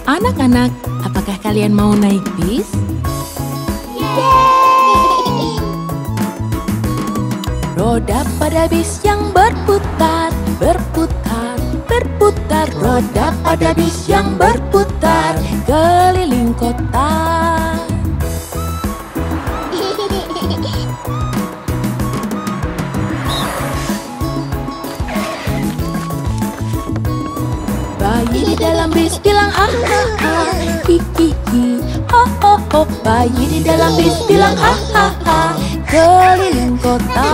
Anak-anak, apakah kalian mau naik bis? Roda pada bis yang berputar, berputar, berputar. Roda pada bis yang berputar keliling kota. Bayi di dalam bis bilang ah ah ah, hi hi hi, ho ho ho. Bayi di dalam bis bilang ah ah ah, keliling kota.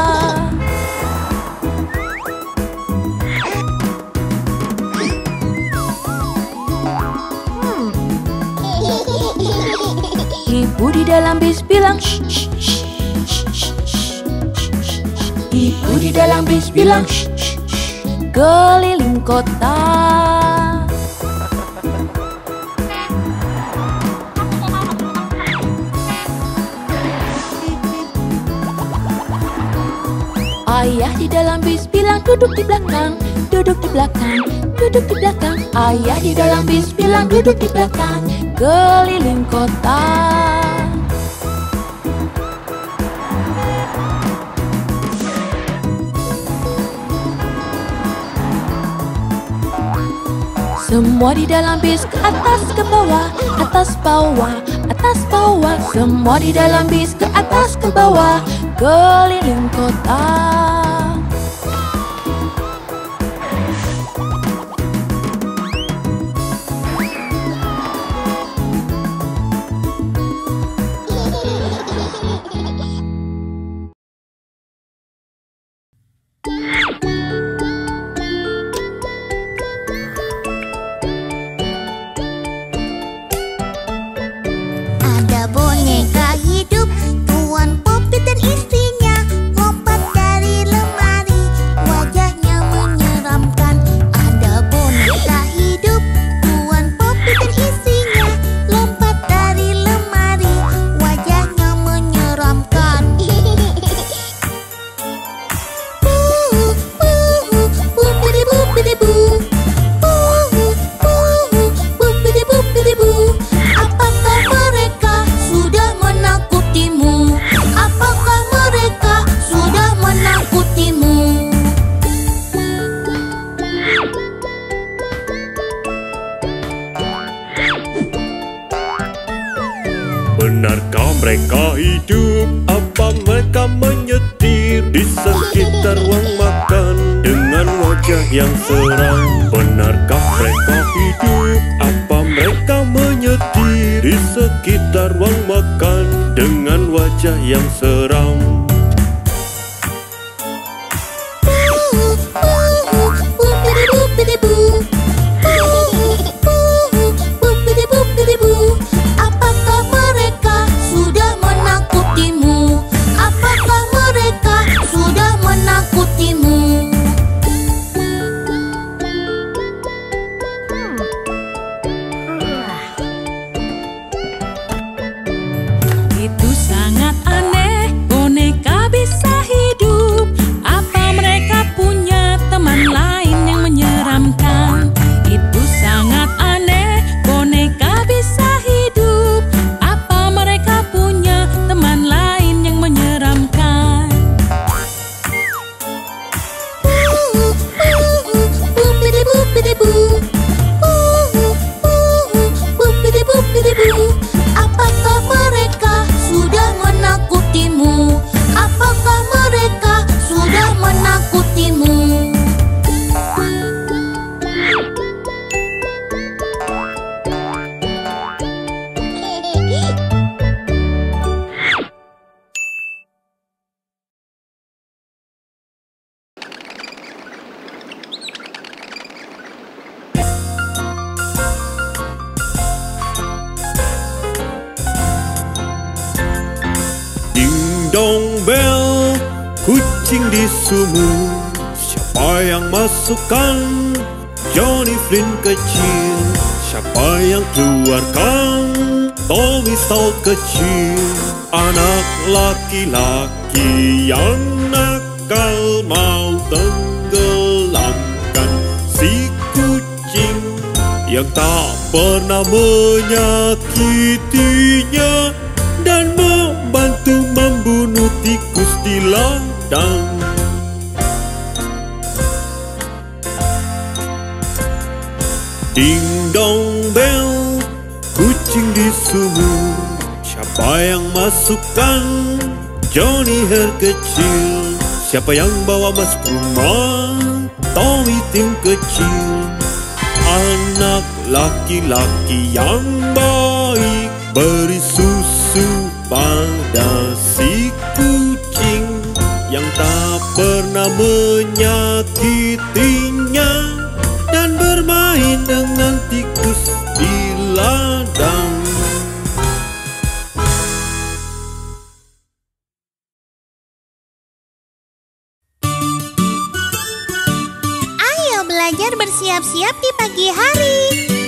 Ibu di dalam bis bilang shh shh shh shh shh. Ibu di dalam bis bilang shh shh shh, keliling kota. Ayah di dalam bis bilang duduk di belakang, duduk di belakang, duduk di belakang. Ayah di dalam bis bilang duduk di belakang, keliling kota. Semua di dalam bis ke atas ke bawah, atas bawah, atas bawah. Semua di dalam bis ke atas ke bawah, keliling kota. Ada boneka hidup, Tuan Poppy dan istrinya lompat dari lemari, wajahnya menyeramkan. Ada boneka hidup, Tuan Poppy dan istrinya lompat dari lemari, wajahnya menyeramkan. Bupidi-bupidi-bu, bupidi-bupidi-bu. Apakah mereka sudah menakutimu? Apakah mereka sudah menakutimu? Benarkah mereka hidup? Apa mereka menyetir di sekitar ruang makan dengan wajah yang seram? Benarkah mereka hidup? Apa mereka menyetir di sekitar ruang makan dengan wajah yang seram? Bupidi-bupidi-bu, bupidi-bupidi-bu. Apakah mereka sudah menakutimu? Apakah mereka sudah menakutimu? Itu sangat aneh, boneka bisa hidup. Apa mereka punya teman lain yang menyeramkan? Itu sangat aneh, boneka bisa hidup. Apa mereka punya teman lain yang menyeramkan? Bupidi-bupidi-bu, bupidi-bupidi-bu. Apakah mereka sudah menakutimu? Apakah mereka sudah menakutimu? Ding dong bel, kucing di sumur. Siapa yang masukkan Johnny Flynn kecil? Siapa yang keluarkan Tommy Stout kecil? Anak laki-laki yang nakal mau tenggelamkan si kucing yang tak pernah menyakitinya dan membantu membunuh tikus di ladang. Ding dong bell, kucing di sumur. Siapa yang masukkan Johnny Hair kecil? Siapa yang bawa masuk rumah Tommy Tim kecil? Anak laki-laki yang baik beri susu pada si kucing yang tak pernah menyakitinya dan bermain dengan tikus di ladang. Ayo belajar bersiap-siap di pagi hari.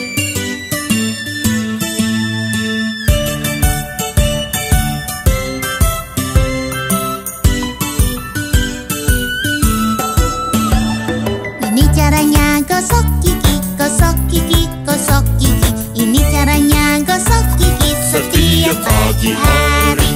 Ini caranya gosok gigi, gosok gigi, gosok gigi. Ini caranya gosok gigi setiap pagi hari.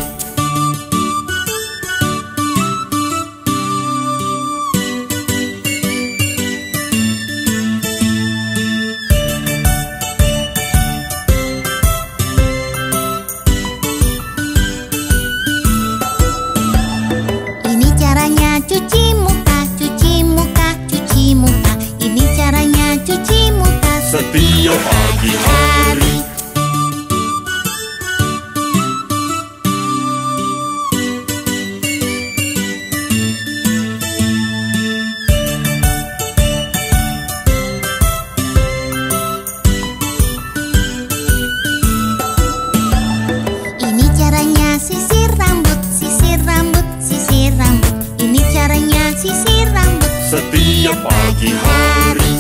Ini caranya cuci muka, cuci muka, cuci muka. Ini caranya cuci muka Setiap pagi hari. Ini caranya sisir rambut, sisir rambut, sisir rambut. Ini caranya sisir rambut Setiap pagi hari.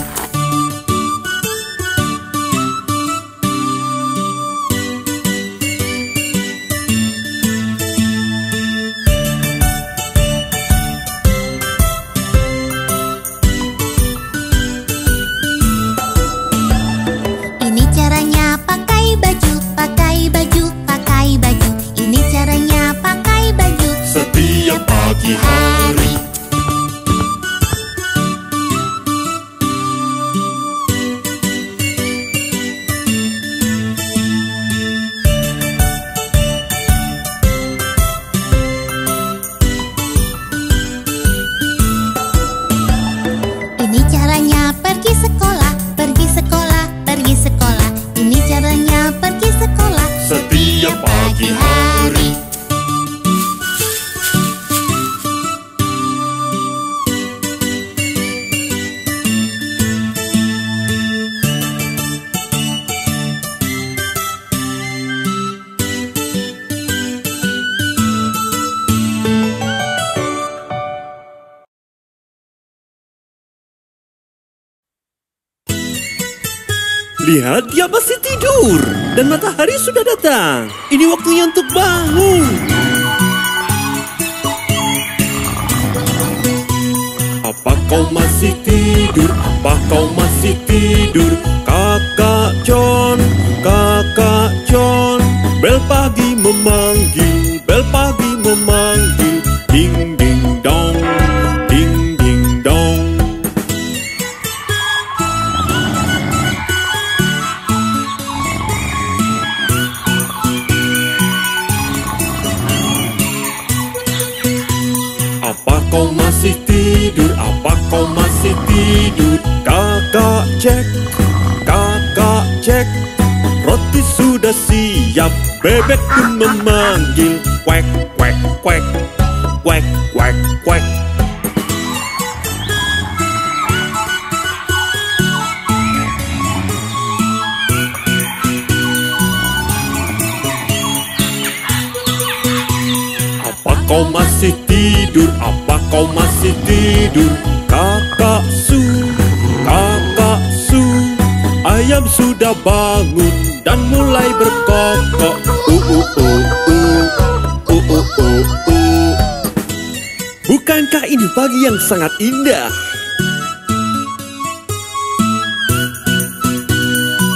Ini caranya pakai baju, pakai baju, pakai baju. Ini caranya pakai baju Setiap pagi hari. Ini caranya pergi sekolah, pergi sekolah, pergi sekolah. Ini caranya pergi sekolah Setiap pagi hari. Lihat, dia masih tidur dan matahari sudah datang. Ini waktunya untuk bangun. Apa kau masih tidur? Apa kau masih tidur? Kakak John, Kakak John. Bel pagi memanggil, bel pagi memanggil. Ding ding dong, ding ding dong. Apa kau masih tidur? Apa kau masih tidur? Kakak Jack, Kakak Jack. Roti sudah siap, bebek pun memanggil. Quack, quack, quack, quack, quack, quack. Apa kau masih tidur? Apa kau masih tidur? Kakak Su, Kakak Su. Ayam sudah bangun dan mulai berkokok. Bukankah ini pagi yang sangat indah?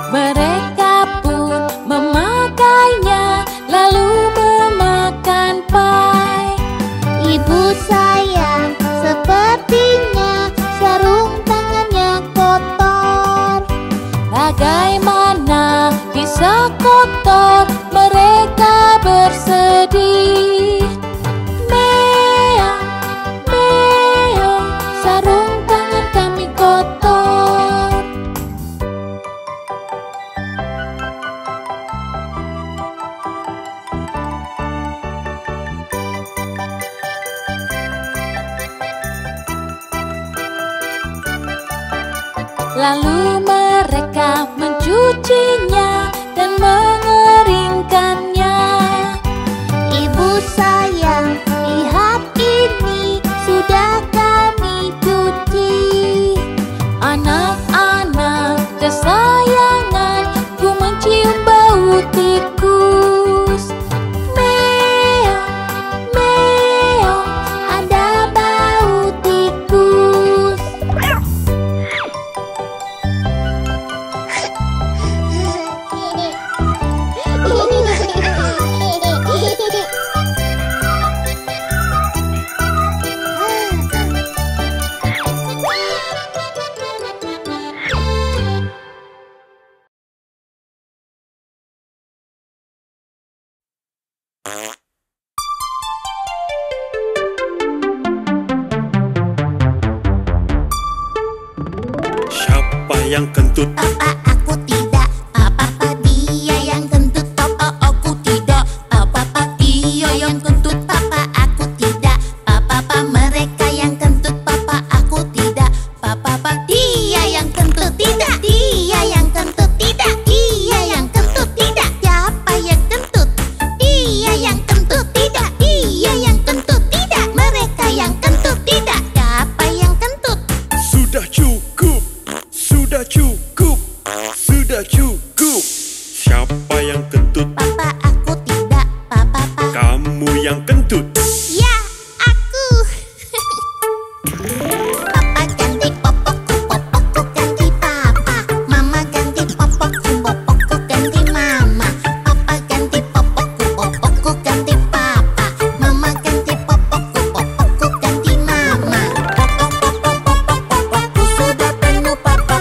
Mereka pun memakainya, lalu memakan pai. Ibu sayang, sepertinya sarung tangannya kotor. Bagaimana bisa kotor? Mereka bersedih. Meong, meong, sarung tangan kami kotor. Lalu mereka mencucinya dan mengeringkannya. Ibu sayang, lihat ini sudah kami cuci. Anak-anak kesayangan, ku mencium bau tikus. Meong, meong, Ada bau tikus. Siapa yang kentut? Papa, aku tidak. Papa, dia yang kentut. Papa, aku tidak. Papa, dia yang kentut. Papa, aku tidak. Papa, mereka yang kentut. Papa, aku tidak. Papa, dia yang kentut. Tidak. Dia yang kentut. Tidak. Dia yang kentut. Tidak. Siapa yang kentut? Dia yang kentut. Tidak. Dia yang kentut. Tidak. Mereka yang kentut. Tidak. Siapa yang kentut? Sudah cukup, sudah cukup, sudah cukup. Siapa yang kentut? Papa, aku tidak. Papa. Kamu yang kentut. Ya, aku. Papa ganti popokku, popokku ganti papa. Mama ganti popokku, popokku ganti mama. Papa ganti popokku, popokku ganti papa. Mama ganti popokku, popokku ganti mama. Popokku sudah penuh, papa.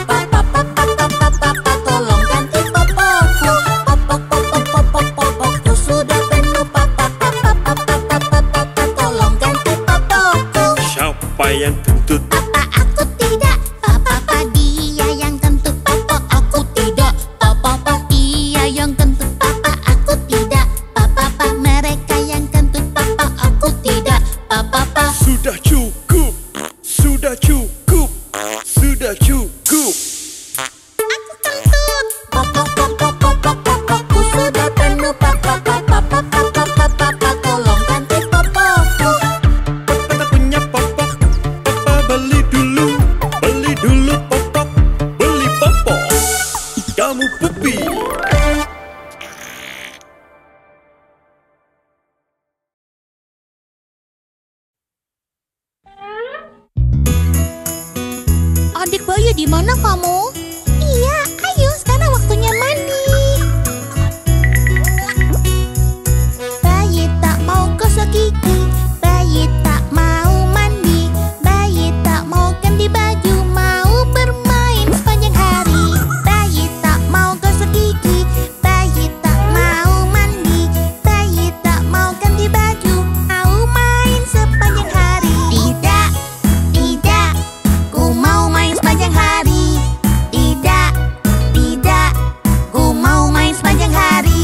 Tolong ganti popokku. Popokku sudah penuh, papa. Tolong ganti popokku. Siapa yang kentut? Papa, aku tidak. Papa, dia yang kentut. Papa, aku tidak. Papa, dia yang kentut. Papa, aku tidak. Papa, mereka yang kentut. Papa, aku tidak. Papa, Sudah cukup, sudah cukup, sudah cukup. aku kentut. Popokku sudah penuh. Papa, tolong ganti popokku. Papa punya popok, papa beli dulu popok, beli popok. Kamu pupi. Adik bayi, di mana kamu? Iya, ayo sekarang waktunya mandi. Bayi tak mau gosok gigi, bayi tak mau mandi, bayi tak mau ganti baju, mau bermain sepanjang hari. Bayi tak mau gosok gigi, bayi tak mau mandi, bayi tak mau ganti baju, mau main sepanjang hari. Tidak, tidak, ku mau main sepanjang hari. Tidak, tidak, ku mau main sepanjang hari.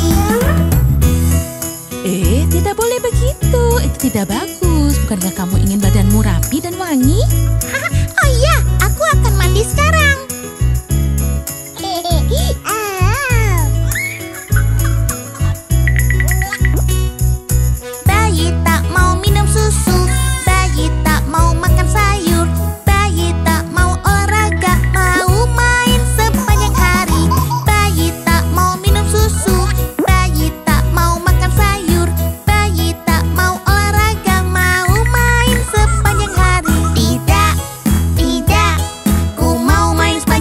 Tidak boleh begitu. Itu tidak bagus. Bukankah kamu ingin badanmu rapi dan wangi? Oh iya, aku akan mandi sekarang. Bayi tak mau minum susu, bayi tak mau makan sayur, bayi tak mau olahraga, mau main sepanjang hari. Bayi tak mau minum susu, bayi tak mau makan sayur, bayi tak mau olahraga, mau main sepanjang hari. Tidak, tidak, ku mau main sepanjang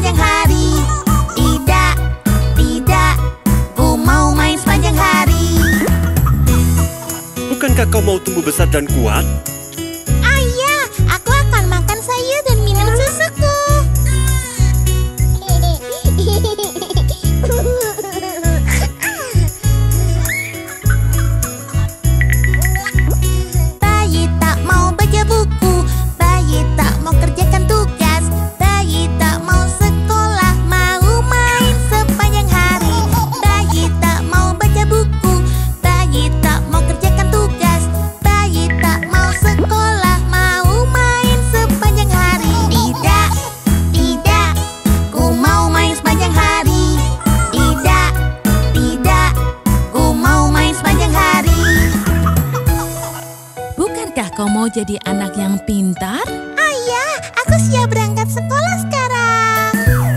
dan kuat? Ayah, aku akan makan sayur dan minum susuku. Bayi tak mau baca buku, bayi tak mau kerjakan tugas, bayi tak mau sekolah, mau main sepanjang hari. Bayi tak mau baca buku, bayi tak mau kerjakan tugas, bayi tak mau sekolah, mau main sepanjang hari. Tidak, tidak, ku mau main sepanjang hari. Tidak, tidak, ku mau main sepanjang hari. Bukankah kau mau jadi anak yang pintar? Ayah, aku siap berangkat sekolah sekarang.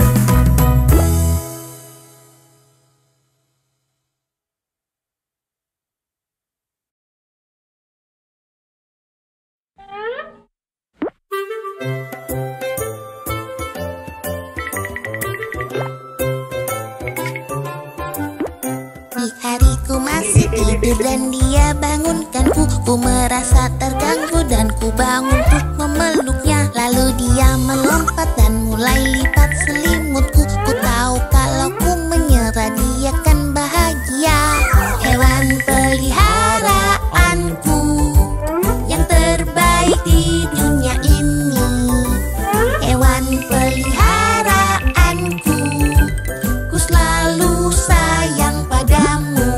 Di hariku masih tidur dan dia bangunkanku. Ku merasa terganggu dan ku bangun untuk memeluknya. Lalu dia melompat dan mulai lipat selimutku. Ku tahu kalau ku menyerah dia kan bahagia. Hewan peliharaanku yang terbaik di dunia ini. Hewan peliharaanku, ku selalu sayang padamu.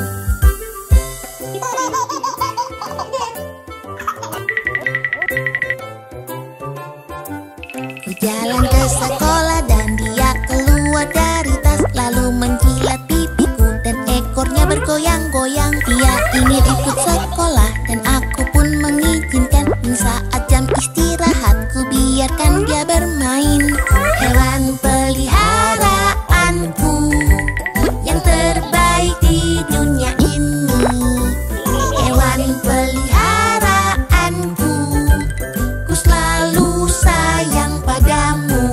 Ku jalan ke sekolah dan dia keluar dari tas, lalu menjilat pipiku dan ekornya bergoyang-goyang. Dia ingin ikut sekolah dan aku pun mengizinkan. Saat jam istirahat ku biarkan dia bermain. Hewan peliharaanku yang terbaik di dunia ini. Hewan peliharaanku, ku selalu sayang padamu.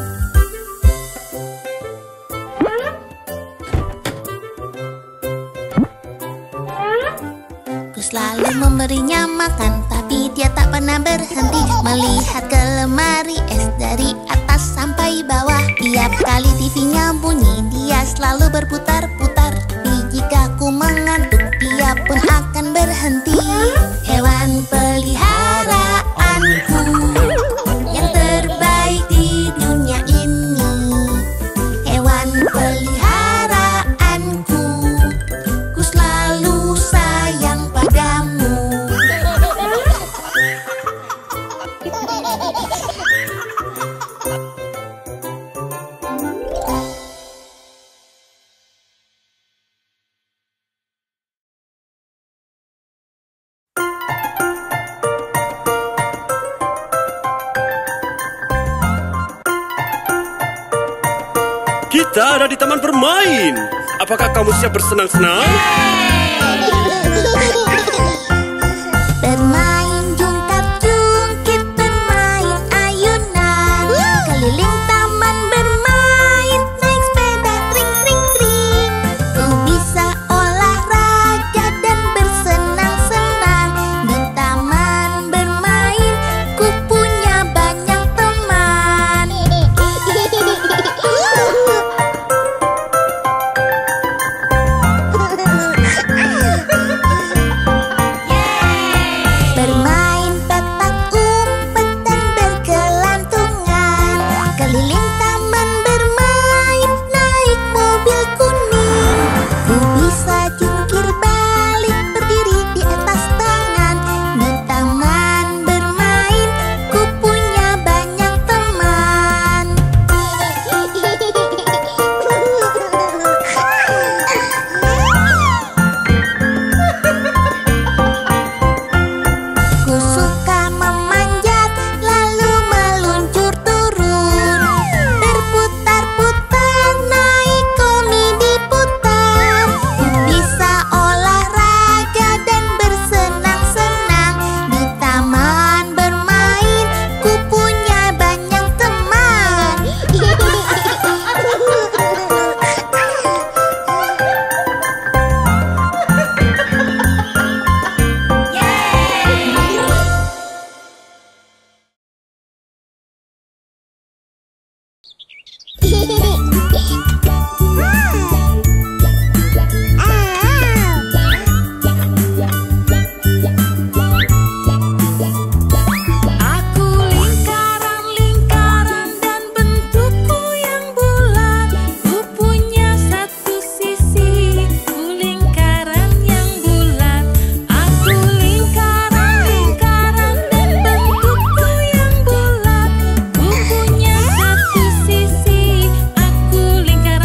Ku selalu memberinya makan, tapi dia tak pernah berhenti melihat ke lemari es dari atas sampai bawah. Tiap kali TV-nya bunyi, dia selalu berputar-putar. Tapi jika ku mengantuk, dia pun akan berhenti. Hewan peliharaanku yang terbaik di dunia ini. Hewan peliharaanku, ku selalu sayang padamu. Kita ada di taman bermain. Apakah kamu siap bersenang-senang? Bermain jungkat-jungkit, bermain ayunan, keliling taman bermain, naik sepeda tring-tring-tring. Ku bisa olahraga dan bersenang-senang. Di taman bermain, ku punya banyak teman. Aku lingkaran-lingkaran dan bentukku yang bulat. Ku punya satu sisi, ku lingkaran yang bulat. Aku lingkaran-lingkaran dan bentukku yang bulat. Ku punya satu sisi, aku lingkaran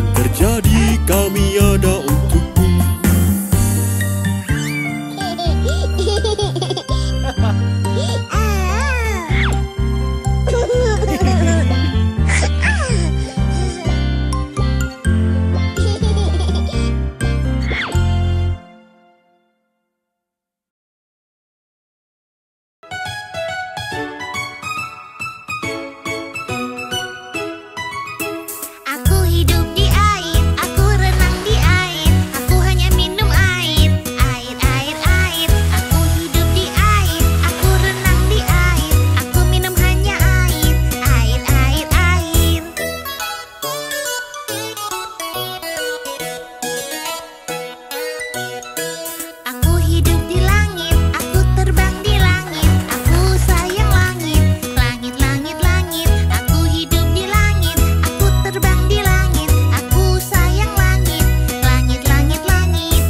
terjadi, kami ada untukmu. Aku hidup di air, aku renang di air, aku hanya minum air, air, air, air. Aku hidup di air, aku renang di air, aku minum hanya air, air, air, air. Aku hidup di langit, aku terbang di langit, aku sayang langit, langit, langit, langit. Aku hidup di langit, aku terbang di langit, aku sayang langit, langit, langit, langit.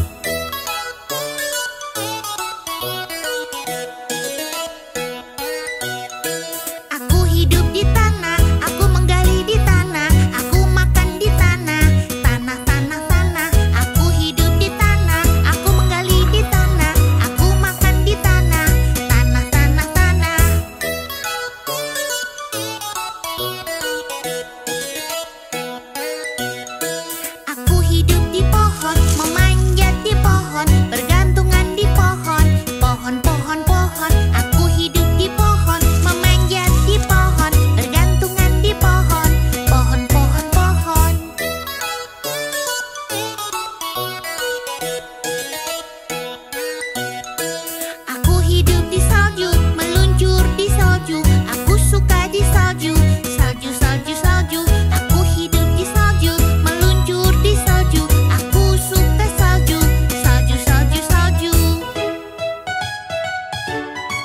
Aku hidup di tanah, aku menggali di tanah, aku makan di tanah, tanah, tanah, tanah. Aku hidup di tanah, aku menggali di tanah, aku makan di tanah, tanah, tanah, tanah. Aku hidup di pohon, memanjat di pohon, bergantungan di pohon, pohon, pohon, pohon. Aku hidup di pohon, memanjat di pohon, bergantungan di pohon, pohon, pohon, pohon. Aku hidup di salju, meluncur di salju, aku suka di salju, salju, salju, salju. Aku hidup di salju, meluncur di salju, aku suka salju, salju, salju, salju.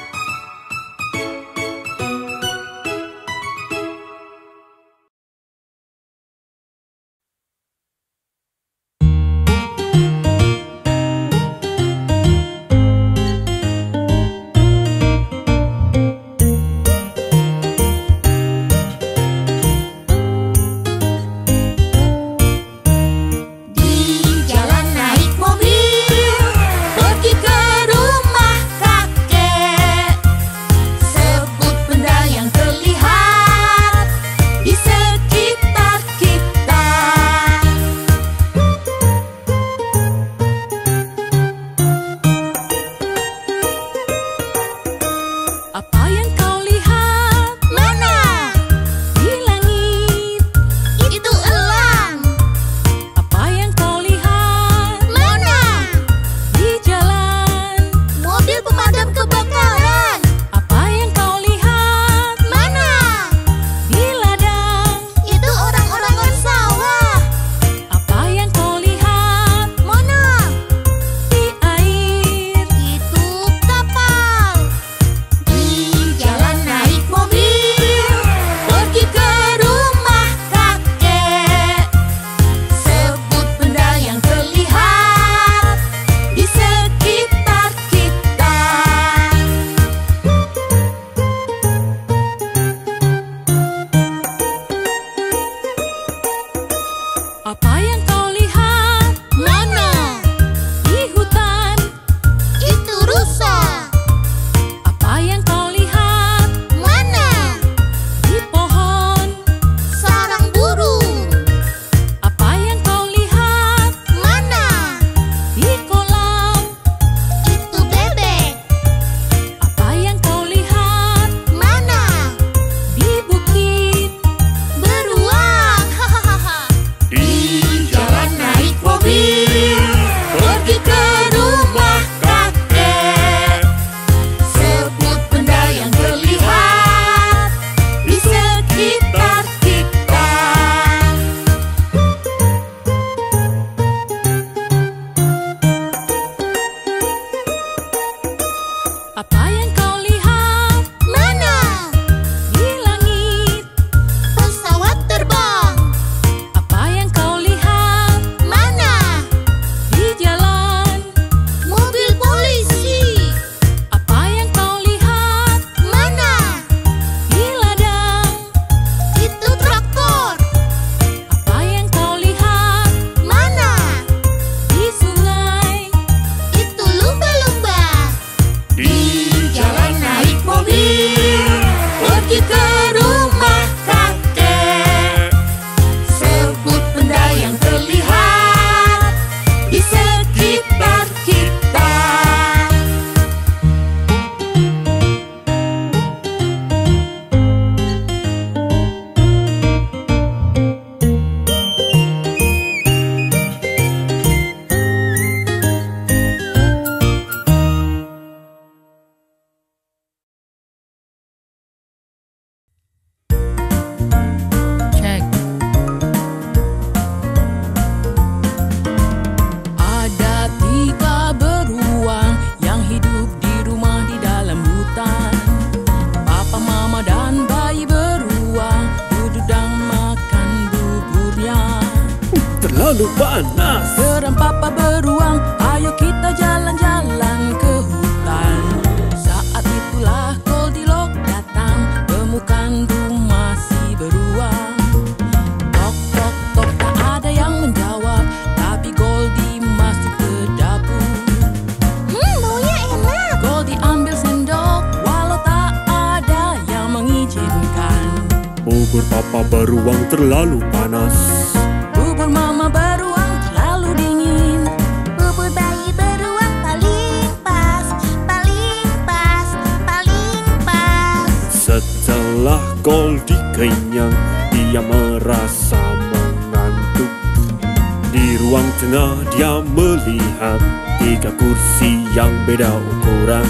terlalu panas. Geram papa beruang, ayo kita jalan-jalan ke hutan. Saat itulah Goldilocks datang, temukan rumah si beruang. Tok tok tok, tak ada yang menjawab, tapi Goldie masuk ke dapur. Baunya enak. Goldie ambil sendok, walau tak ada yang mengizinkan. Bubur papa beruang terlalu panas. Bubur mama beruang terlalu dingin. Bubur bayi beruang paling pas, paling pas, paling pas. Setelah Goldie kenyang, dia merasa mengantuk. Di ruang tengah dia melihat 3 kursi yang beda ukuran.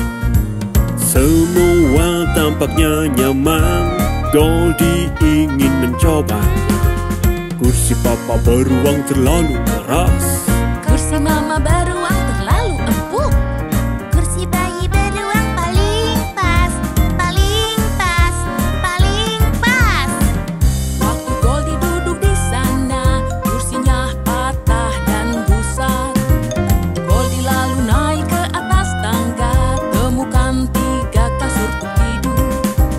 Semua tampaknya nyaman. Goldie ingin mencobanya. Kursi papa beruang terlalu keras. Kursi mama beruang terlalu empuk. Kursi bayi beruang paling pas, paling pas, paling pas. Waktu Goldie duduk di sana, kursinya patah dan rusak. Goldie lalu naik ke atas tangga, temukan 3 kasur untuk tidur.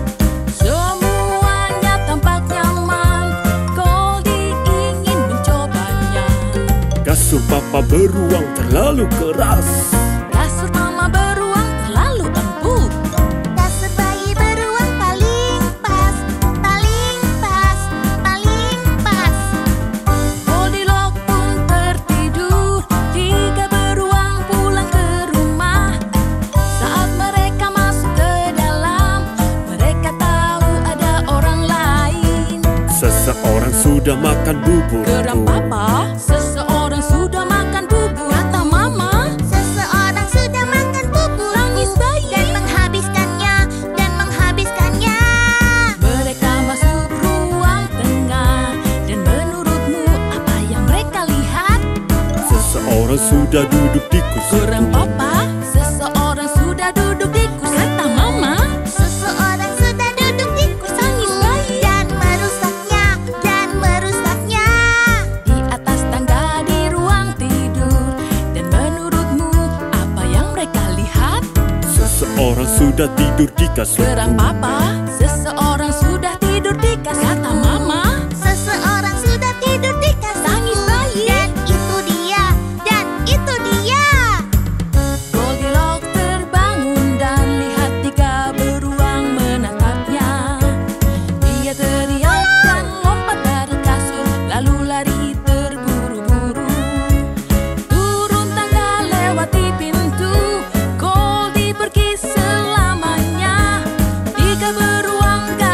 Semuanya tampak nyaman, Goldie ingin mencobanya. Kasur papa beruang terlalu keras. Kasur mama beruang terlalu empuk. Kasur bayi beruang paling pas, paling pas, paling pas. Goldilocks pun tertidur, 3 beruang pulang ke rumah. Saat mereka masuk ke dalam, mereka tahu ada orang lain. Seseorang sudah makan bubur. Geram papa, seseorang sudah makan bubur. Kata mama, Seseorang sudah makan bubur tangis bayi. dan menghabiskannya, dan menghabiskannya. Mereka masuk ruang tengah, dan menurutmu apa yang mereka lihat? Seseorang sudah duduk di kursi Geram tua. papa, seseorang sudah duduk di kursi. Kata mama, Seseorang sudah duduk di kursi tangis bayi. dan merusaknya, dan merusaknya. Di atas tangga di ruang tidur, dan menurutmu apa yang mereka lihat? Seseorang sudah tidur di kasur Geram tua. papa, seseorang sudah tidur di kasur. Kata mama, Seseorang sudah tidur di kasur tangis bayi. dan itu dia, dan itu dia. Goldilocks terbangun dan lihat 3 beruang menatapnya. Dia teriak dan lompat dari kasur, lalu lari terburu-buru. Turun tangga lewati pintu, Goldie pergi selamanya. 3 beruang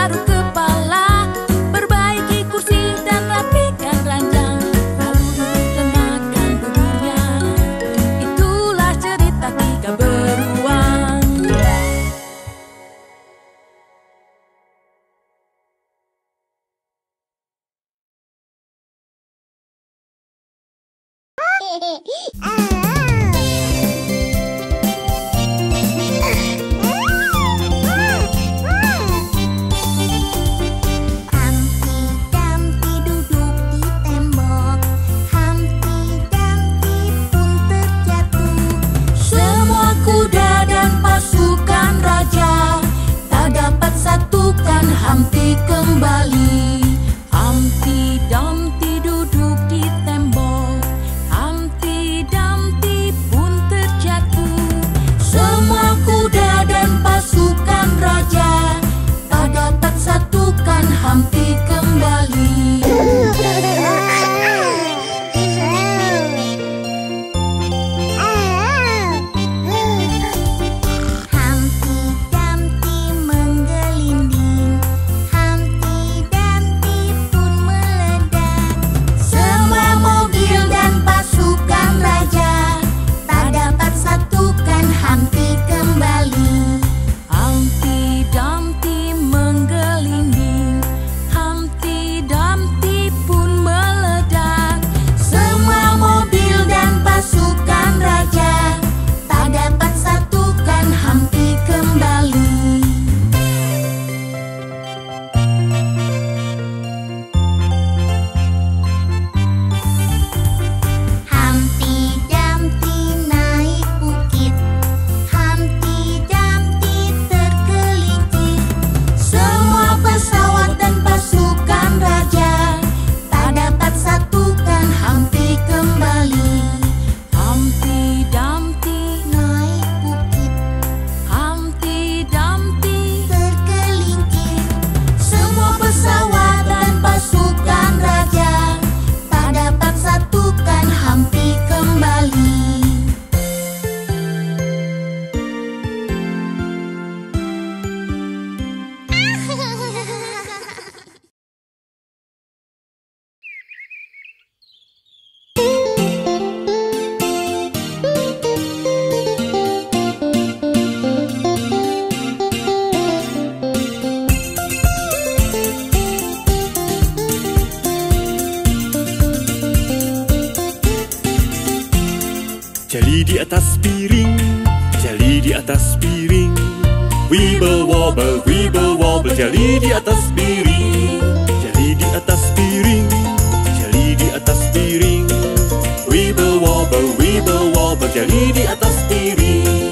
di atas piring, jeli di atas piring. Wibble wobble, jeli di atas piring. Jeli di atas piring, jeli di atas piring. Wibble wobble, jeli di atas piring.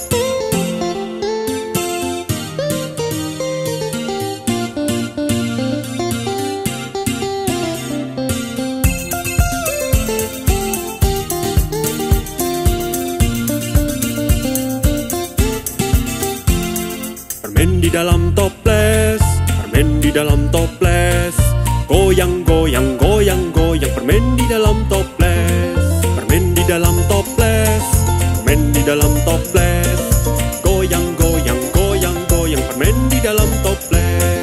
Permen di dalam toples, permen di dalam toples. Goyang, goyang, goyang, goyang. Permen di dalam toples, permen di dalam toples, permen di dalam toples. Goyang, goyang, goyang, goyang. Permen di dalam toples.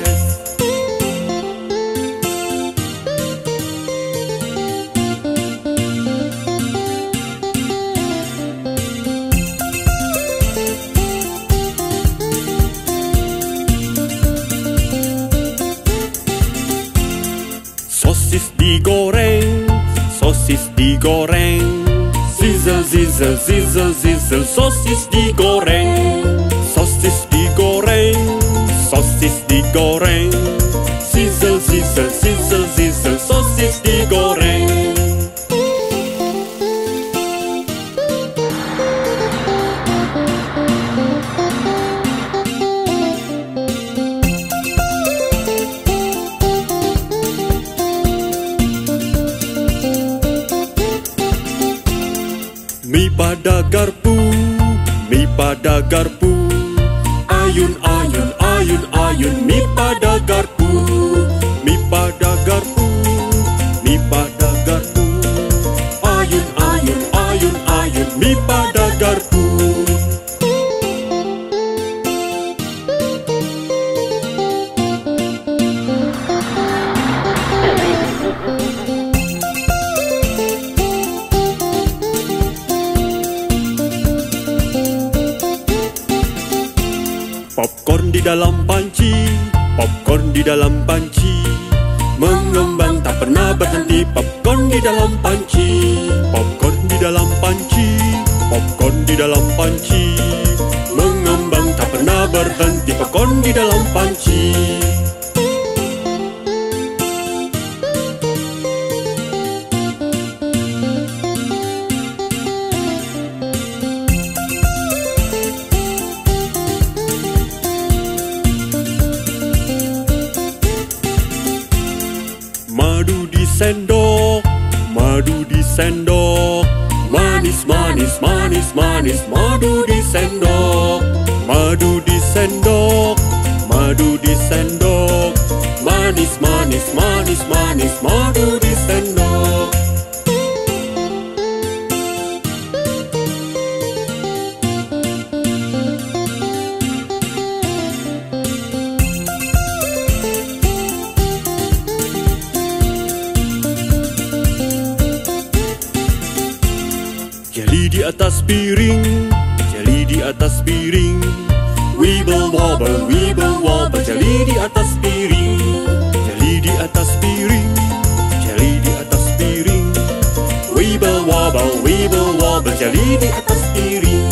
Sosis digoreng, sosis digoreng. Sizzle, sizzle, sizzle, sizzle. Sosis digoreng, sosis digoreng, sosis digoreng. Sizzle, sizzle, sizzle, sizzle. Sosis digoreng. Mie pada garpu, mie pada garpu. Ayun, ayun, ayun, ayun. Mie pada garpu, mie pada garpu, mie pada garpu. Ayun, ayun, ayun, ayun. Mie pada garpu. Popcorn di dalam panci, popcorn di dalam panci. Mengembang tak pernah berhenti. Popcorn di dalam panci, popcorn di dalam panci, popcorn di dalam panci. Mengembang tak pernah berhenti. Popcorn di dalam panci. Madu di sendok, madu di sendok. Manis, manis, manis, manis. Madu di sendok, madu di sendok, madu di sendok. Manis, manis, manis, manis. Madu di sendok. Jeli di atas piring, jeli di atas piring. Wibble wobble, jeli di atas piring. Jeli di atas piring, jeli di atas piring. Wibble wobble, jeli di atas piring.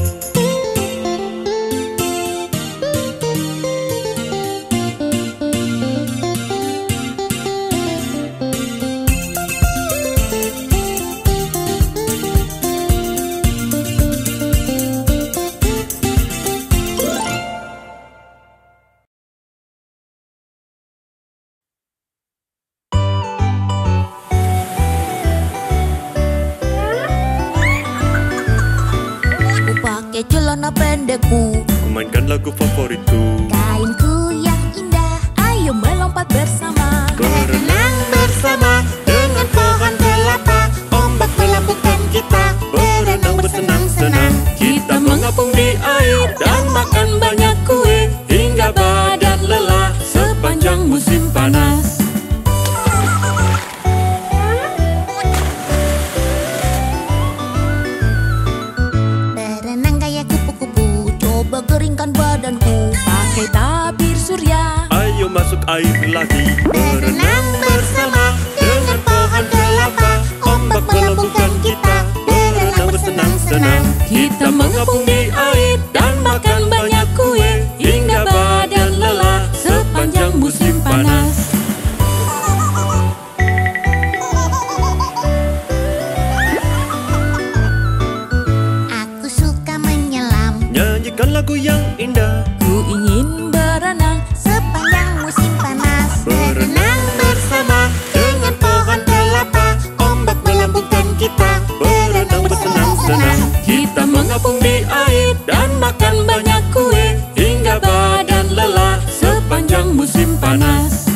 Celana pendekku, Mainkan lagu favoritku. kainku yang indah. Ayo melompat bersama. Berenang bersama dengan pohon kelapa. Ombak melambungkan kita. Berenang bersenang-senang. Kita mengapung di air dan makan banyak kue hingga badan lelah sepanjang musim panas. Berenang kayak kupu-kupu, coba keringkan badanku. Pakai tabir surya. Ayo masuk air lagi. Berenang bersama dengan pohon kelapa. Ombak melambungkan kita. Berenang bersenang-senang. senang. Kita mengapung di air dan makan banyak kue hingga badan lelah sepanjang musim panas. Aku suka menyelam, Nyanyikan lagu yang indah, Ku ingin berenang sepanjang musim panas. berenang bersama dengan pohon kelapa. Ombak melambungkan kita, berenang bersenang-senang. Kita mengapung di air dan makan banyak kue hingga badan lelah sepanjang musim panas.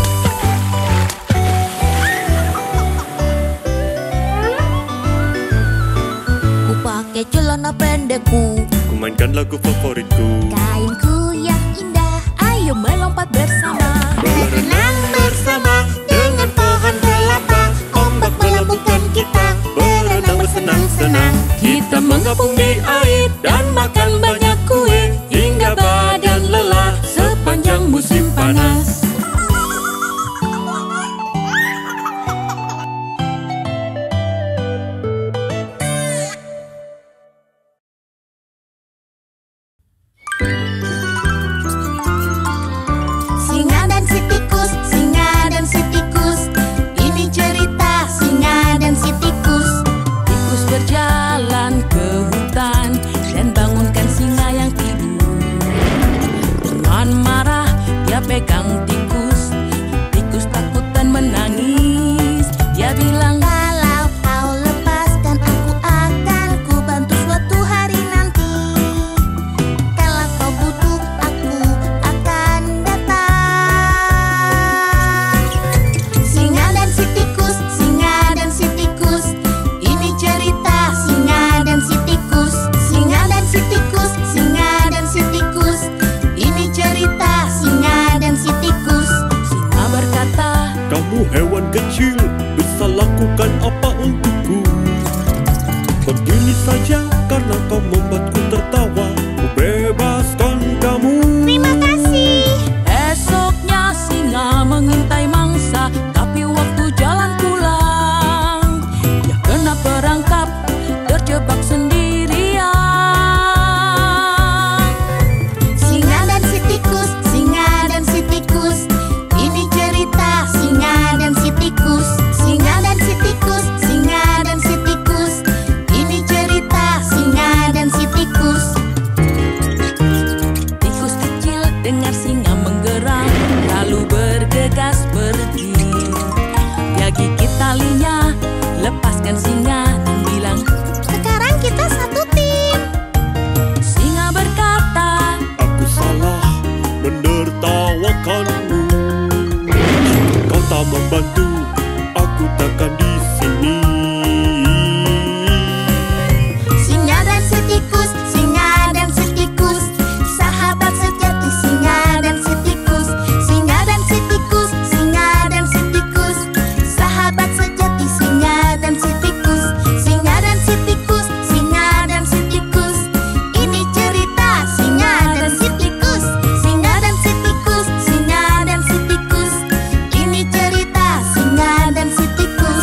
Ku pakai celana pendekku, Ku mainkan lagu favoritku, kainku yang indah. Ayo melompat bersama. berenang bersama dengan pohon kelapa. Ombak melambungkan kita, berenang bersenang-senang. Kita mengapung di air dan makan banyak kue hingga badan lelah sepanjang musim panas. Singa dan si tikus, singa dan si tikus. Ini cerita singa dan si tikus. Tikus berjalan ke hutan dan bangunkan singa yang tidur. Dengan marah dia pegang tikus. Tikus takut dan menangis. Dia bilang, Kalau kau lepaskan aku akan ku bantu suatu hari nanti. Kalau kau butuh aku akan datang. Singa dan si tikus, singa dan si tikus. Ini cerita singa dan si tikus. Singa dan si tikus, singa dan si tikus. Ini cerita singa dan si tikus. singa berkata, Kamu hewan kecil, bisa lakukan apa untukku? Begini saja, karena kau membuatku tertawa, ku bebaskan kamu. Terima kasih. esoknya singa mengintai mangsa, tapi waktu jalan pulang dia kena perangkap, terjebak sendirian. Singa dan si tikus, singa dan si tikus. Ini cerita singa dan si tikus. Singa dan si tikus, singa dan si tikus. Ini cerita singa dan si tikus. Tikus kecil dengar singa menggeram, lalu bergegas pergi. Dia gigit talinya, lepaskan singa dan bilang, Sekarang kita satu tim. singa berkata, Aku salah menertawakanmu. Jika kau tak membantu, aku takkan di sini. Singa dan si tikus, singa dan si tikus. Sahabat sejati singa dan si tikus. Singa dan si tikus, singa dan si tikus. Sahabat sejati singa dan si tikus. Singa dan si tikus, singa dan si tikus. Ini cerita singa dan si tikus. Singa dan si tikus, singa dan si tikus. Ini cerita singa dan si tikus.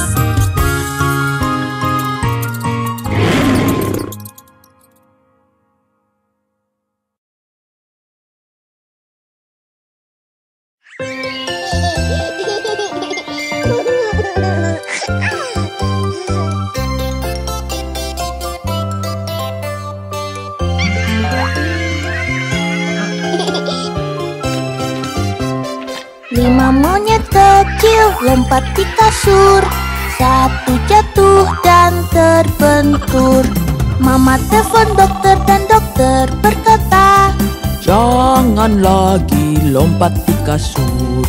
Lima monyet kecil lompat di kasur. Satu jatuh dan terbentur. Mama telepon dokter dan dokter berkata, jangan lagi lompat di kasur.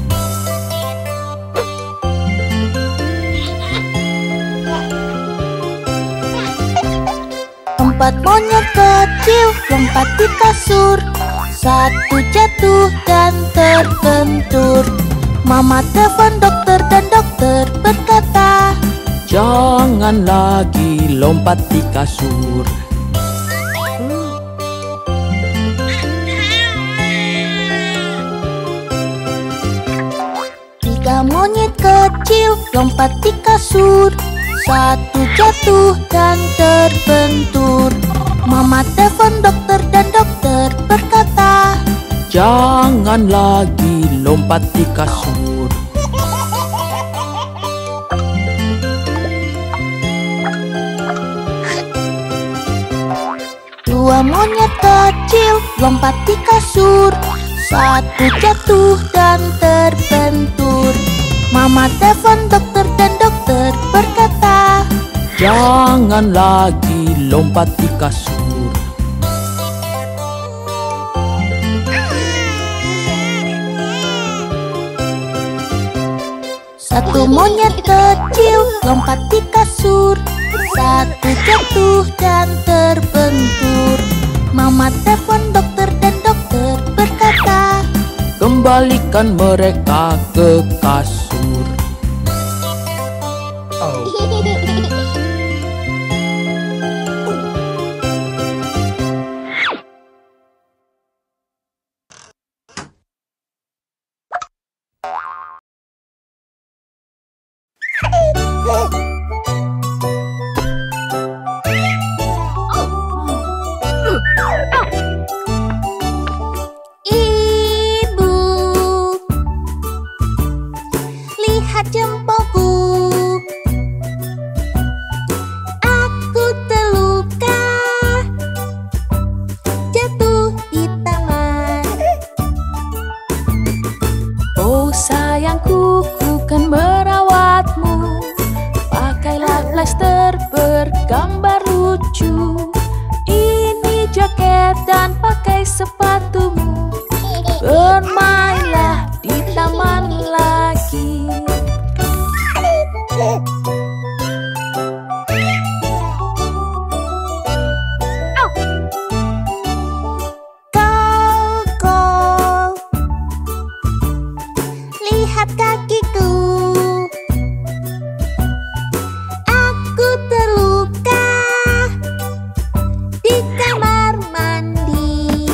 empat monyet kecil lompat di kasur. Satu jatuh dan terbentur. Mama telepon dokter dan dokter berkata, Jangan lagi lompat di kasur. tiga monyet kecil lompat di kasur. Satu jatuh dan terbentur. Mama telepon dokter dan dokter berkata, jangan lagi lompat di kasur. Dua monyet kecil lompat di kasur. Satu jatuh dan terbentur. Mama telepon dokter dan dokter berkata, jangan lagi lompat di kasur. Satu monyet kecil lompat di kasur. Satu jatuh dan terbentur. Mama telepon dokter dan dokter berkata, kembalikan mereka ke kasur. Ibu, lihat jempolku. Aku terluka, jatuh di taman. Oh sayangku, ku kan merawatmu. Pakailah plester bergambar lucu. Ini jaket dan pakai sepatumu. Bermainlah di taman lagi. Koko, lihat kakiku. Aku terluka di kamar mandi.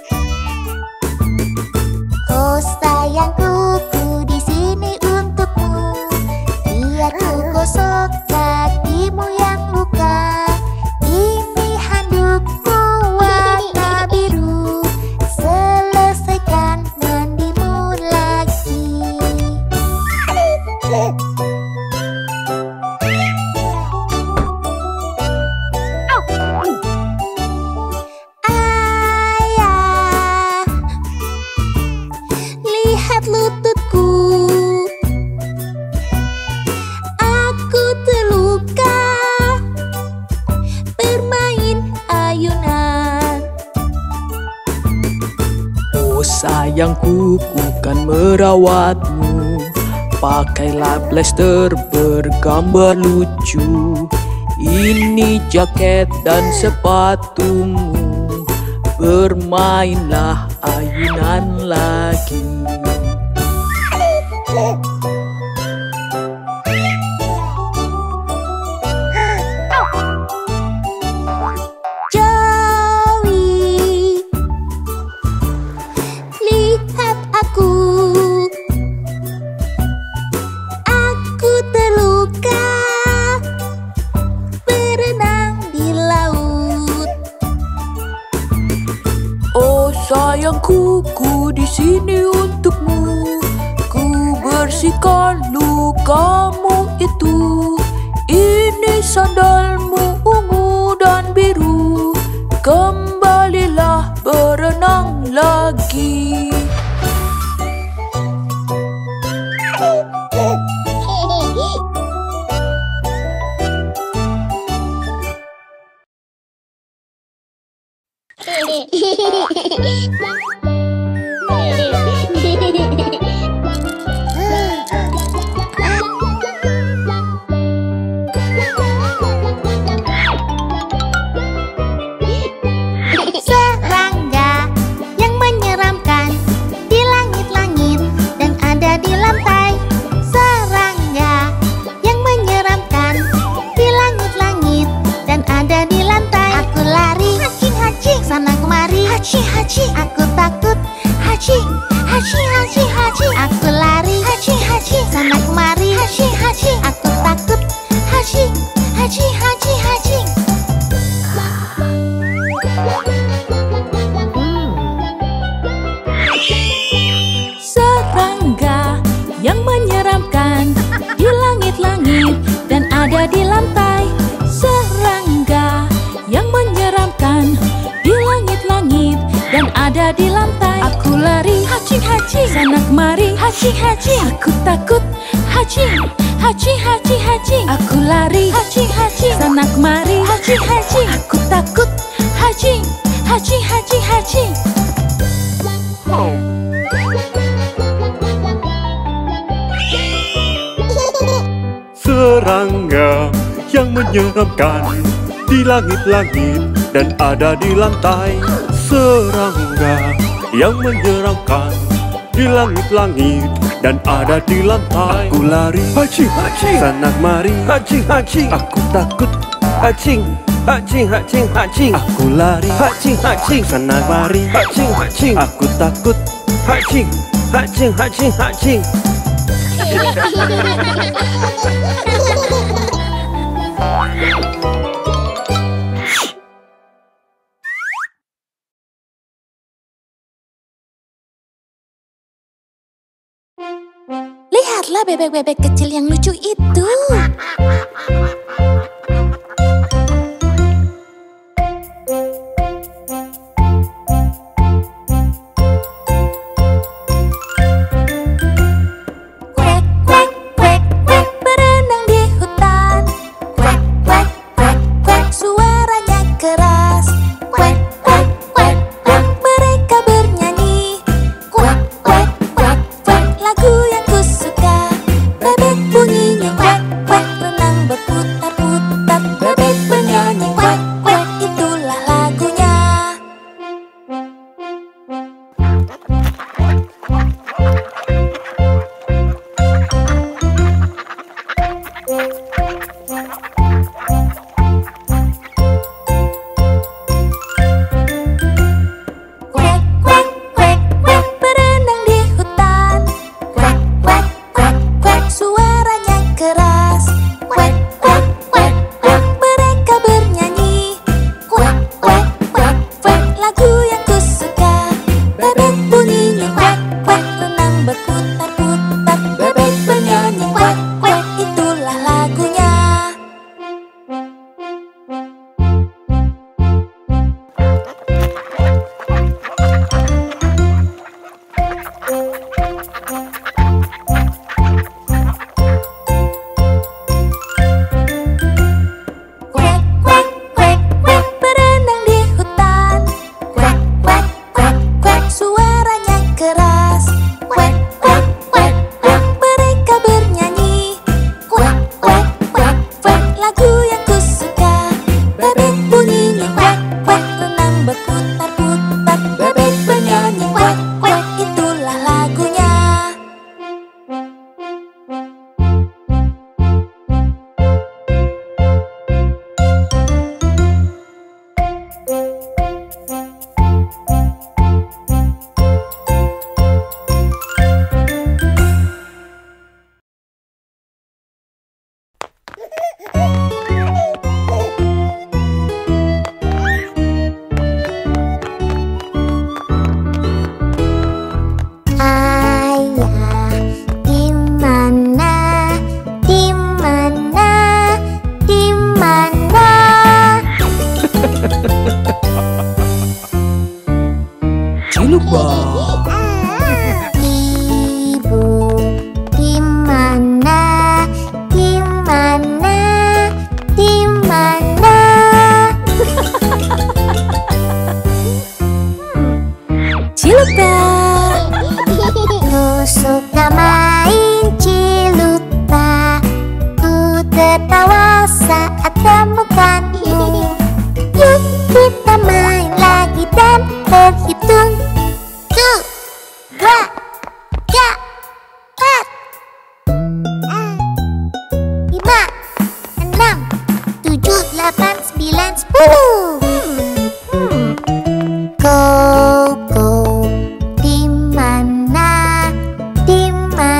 Oh sayangku, ku di sini untukmu. Biar ku gosok kakimu yang luka. Ini handukmu warna biru. Selesaikan mandimu lagi. Ayah, lihat lututku. Aku terluka, bermain ayunan. Oh sayangku, ku kan merawatmu. Pakailah plester bergambar lucu. Ini jaket dan sepatumu. Bermainlah ayunan lagi. Joey, lihat aku. Aku terluka, berenang di laut. Oh sayangku, ku di sini untukmu. Ku bersihkan lukamu itu. Ini sandalmu ungu dan biru. Kembalilah berenang lagi. Serangga yang menyeramkan di langit-langit dan ada di lantai. Serangga yang menyeramkan di langit-langit dan ada di lantai. Aku lari, hacing hacing, sana kemari, hacing hacing. Aku takut, hacing hacing hacing hacing. Aku lari, hacing hacing, sana kemari, hacing hacing. Aku takut, hacing Hacing, hacing, hacing. Serangga yang menyeramkan di langit-langit dan ada di lantai. Serangga yang menyeramkan di langit-langit dan ada di lantai. Aku lari, hacing hacing, sana kemari, hacing hacing. Aku takut, hacing hacing hacing hacing. Aku lari, hacing hacing, sana kemari, hacing hacing. Aku takut, hacing hacing hacing hacing. Serangga yang menyeramkan di langit-langit dan ada di lantai. Serangga yang menyeramkan di langit-langit dan ada di lantai. Aku lari, hacing hacing, sana kemari, hacing hacing. Aku takut, hacing hacing hacing hacing. Aku lari, hacing hacing, sana kemari, hacing hacing. Aku takut, hacing hacing hacing hacing. Lihatlah bebek-bebek kecil yang lucu itu. Go, go, di mana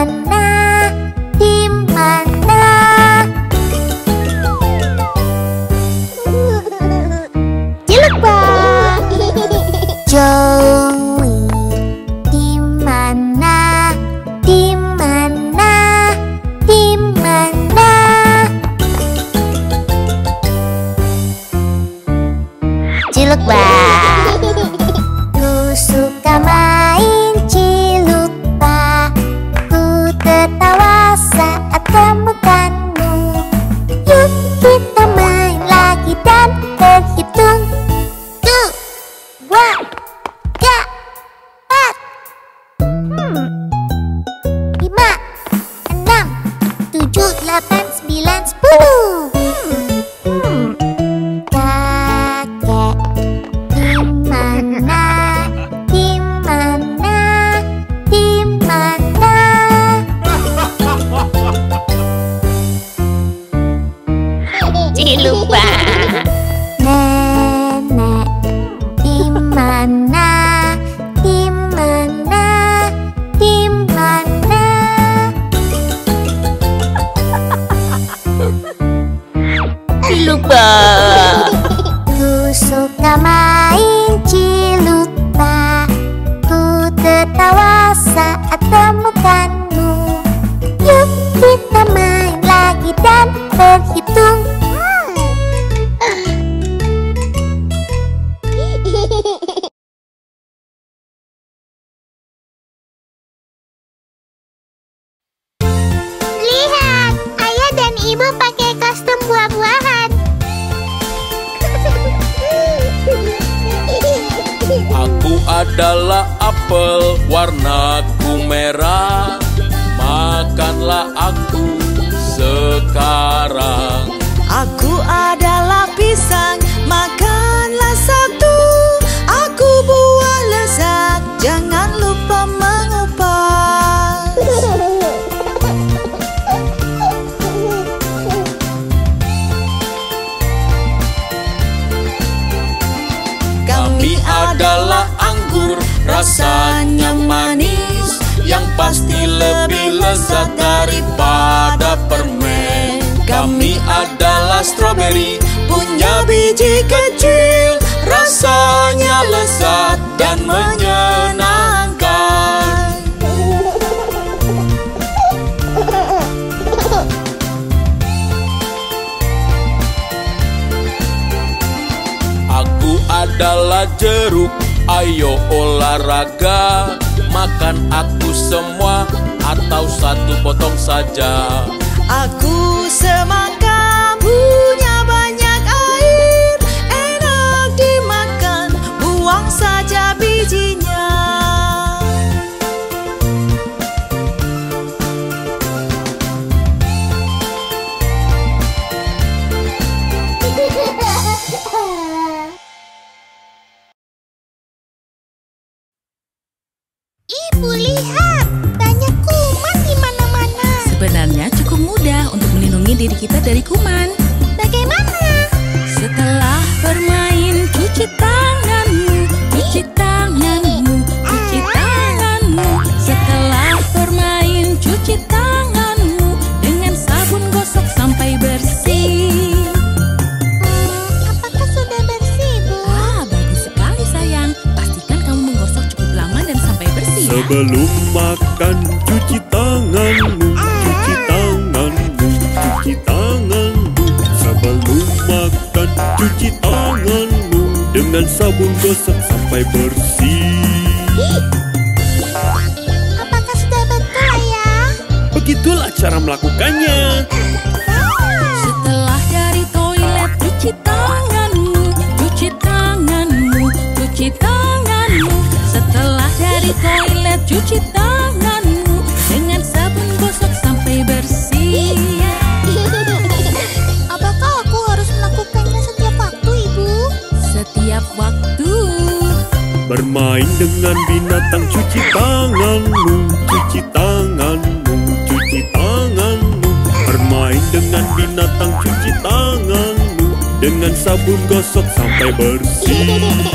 8, 9, 10. Kakek di mana? Di mana? Di mana? Lupa. Nenek di mana? Di mana? Di mana? Lupa. Ku suka main cilupa. Ku tertawa saat temukanmu. Yuk kita main lagi dan berhitung. Lihat, ayah dan ibu pakai kostum buah-buahan. Aku adalah apel, warnaku merah. Makanlah aku sekarang. Aku adalah pisang, makanlah satu. Aku buah lezat, jangan lupa mengupas. Kami adalah anggur, rasanya manis, yang pasti lebih lezat daripada permen. Kami adalah stroberi, punya biji kecil, rasanya lezat dan menyenangkan. Aku adalah jeruk, ayo olahraga. Makan aku semua atau satu potong saja. Aku semangka, punya banyak air, enak dimakan, buang saja bijinya. Ibu, lihat, banyak kuman di mana-mana. Sebenarnya cukup mudah untuk melindungi diri kita dari kuman. Bagaimana? Setelah bermain, cuci tanganmu, cuci tanganmu, cuci tanganmu. Setelah bermain, cuci tanganmu dengan sabun gosok sampai bersih. Apakah sudah bersih, Bu? Bagus sekali sayang. Pastikan kamu menggosok cukup lama dan sampai bersih ya. Sebelum makan, cuci tanganmu, cuci tanganmu, cuci tanganmu. Sebelum makan, cuci tanganmu dengan sabun gosok sampai bersih. Apakah sudah betul, Ayah? Begitulah cara melakukannya. Setelah dari toilet, cuci tanganmu, cuci tanganmu, cuci tanganmu. Setelah dari toilet, cuci tanganmu dengan sabun gosok sampai bersih. Apakah aku harus melakukannya setiap waktu, Ibu? Setiap waktu. Bermain dengan binatang, cuci tanganmu, cuci tanganmu, cuci tanganmu. Bermain dengan binatang, cuci tanganmu dengan sabun gosok sampai bersih.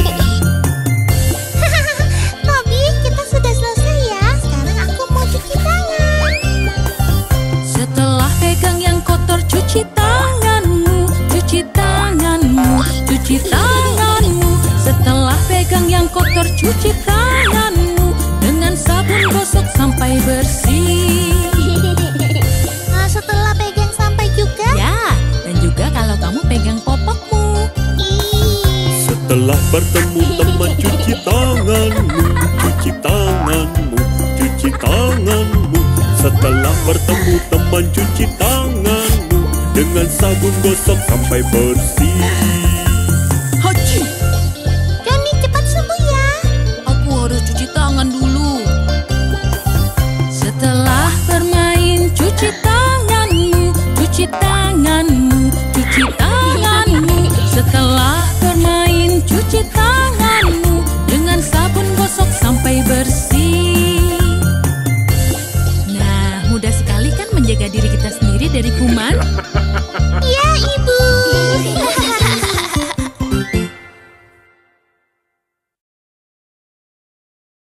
Bobby, kita sudah selesai ya. Sekarang aku mau cuci tangan. Setelah pegang yang kotor, cuci tanganmu, cuci tanganmu, cuci tanganmu. Setelah pegang yang kotor, cuci tanganmu dengan sabun gosok sampai bersih. Nah, setelah pegang sampai juga? Ya, dan juga kalau kamu pegang popokmu. Setelah bertemu teman, cuci tanganmu, cuci tanganmu, cuci tanganmu. Setelah bertemu teman, cuci tanganmu dengan sabun gosok sampai bersih. Haji, Johnny, cepat sembuh ya. aku harus cuci tangan dulu. Setelah bermain, cuci tanganmu, cuci tanganmu dengan sabun gosok sampai bersih. Nah, mudah sekali kan menjaga diri kita sendiri dari kuman?